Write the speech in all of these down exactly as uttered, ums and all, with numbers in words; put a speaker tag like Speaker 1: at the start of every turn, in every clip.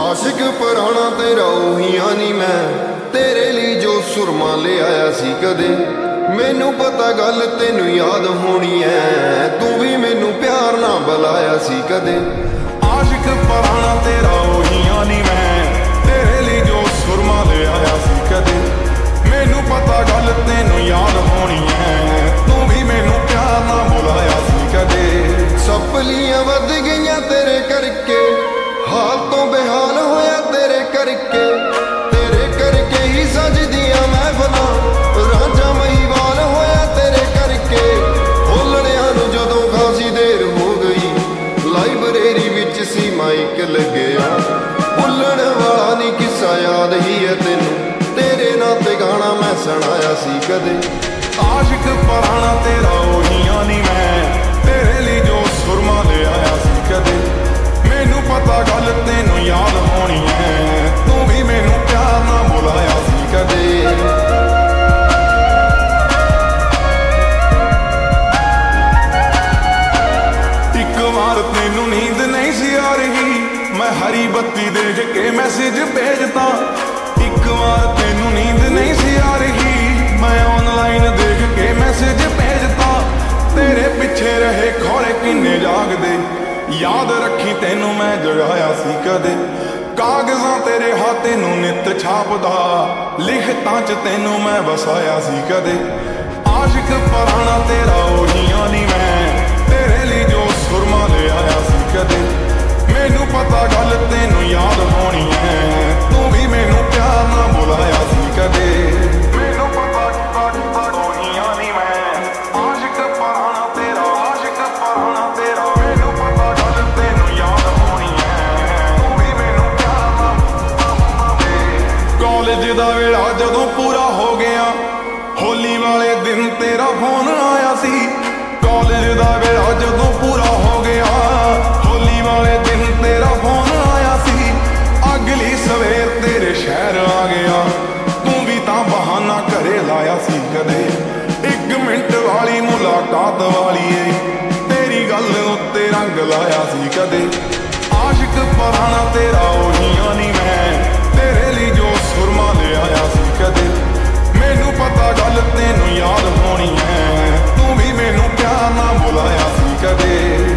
Speaker 1: आशिक पुराना तेरा ओहिया नहीं मैं तेरे लिए जो सुरमा ले आया सी कदे। मैनू पता गल तेनू याद होनी है तू भी मैनू प्यार ना बुलाया सी कदे।
Speaker 2: आशिक पुराना तेरा ओहिया नहीं मैं तेरे लिए जो सुरमा ले आया सी कदे। मैनू पता गल तेनू याद होनी है तू भी मैनू प्यार ना बुलाया सी कदे।
Speaker 1: सपलियां वध गईयां तेरे करके हाल तो बेहाल होया तेरे करके। तेरे करके ही सजदियां महफिलां रांझा महिवाल होया तेरे करके। होलड़ियां नूं जदों खासी देर हो गई लाइब्रेरी विच सी माइक लगया। भुल्लण वाला नहीं किस्सा याद ही है तेनू तेरे नाल ते गाना मैं सुनाया सी कदे।
Speaker 2: आशिक पुराना तेरा ओहिया नहीं मैं तेरे लिए जो सुरमा ले आया सी कदे। मैनू पता गल तेनू याद होनी है तू भी मैनू प्यार ना बुलाया सी कदे। एक बार तेनू नींद नहीं सी आ रही मैं हरी बत्ती देख के मैसेज भेजता। एक बार तेनू नींद नहीं सी आ रही मैं ऑनलाइन देख के मैसेज भेजता। तेरे पिछे रहे खोले किन्ने जागदे याद रखी तेनू मैं जगाया सी कदे। कागजां तेरे हाथे नू नित छापदा लिखतां च तेनू मैं वसाया सी कदे। आशिक पुराना तेरा ओहिया नहीं मैं तेरे लिए जो सुरमा ले आया सी कदे। मैनू पता गल तेनू याद होनी है तू भी मैनू प्यार ना बुलाया सी कदे। मैनू पता ओहिया नहीं मैं आशिक पुराना तेरा आशिक पुराना तेरा। मैनू पता गल तेनू याद होनी है तू भी मैनू प्यार ना। कॉलेज दा वेला जदों पूरा हो गया होली वाले दिन तेरा फोन आया सी। कॉलेज दा वेला जदों पूरा हो गया होली वाले दिन तेरा फोन आया सी। अगली सवेर तेरे शहर आ गया तू भी तां बहाना घरे लाया सी कदे। एक मिनट वाली मुलाकात वाली है तेरी गल उत्ते रंग लाया सी कदे। आशिक पुराना तेरा ओहिया नहीं मैं तेरे लिए जो सुरमा ले आया सी कदे। मैनू पता गल तेनू याद होनी है तू भी मैनू प्यार ना बुलाया सी कदे।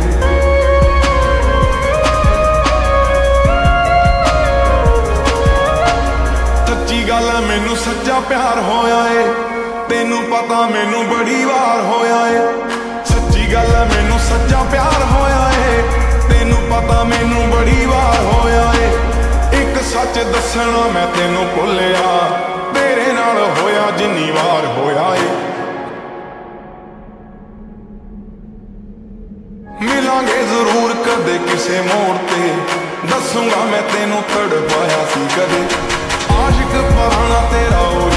Speaker 2: सच्ची गल है मैनू सच्चा प्यार होया है तेनू पता मैनू बड़ी वार होया है। सच्ची गल है मैनू सच्चा प्यार होया है तेनू पता मैनू बड़ी वार होया है। एक सच दसना मैं तेनू भुलिया तेरे नाल होया जिन्नी वार होया है। मिलांगे जरूर कदे किसे मोड़ ते दसूंगा मैं तेनू तड़पाया सी कदे। आशिक पुराना तेरा